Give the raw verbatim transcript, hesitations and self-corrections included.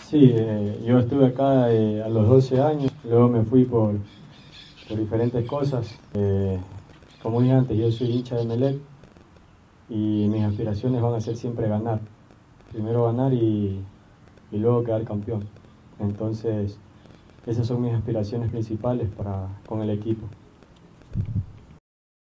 Sí, eh, yo estuve acá eh, a los doce años, luego me fui por, por diferentes cosas. Eh, como dije antes, yo soy hincha de Emelec y mis aspiraciones van a ser siempre ganar. Primero ganar y, y luego quedar campeón. Entonces, esas son mis aspiraciones principales para, con el equipo.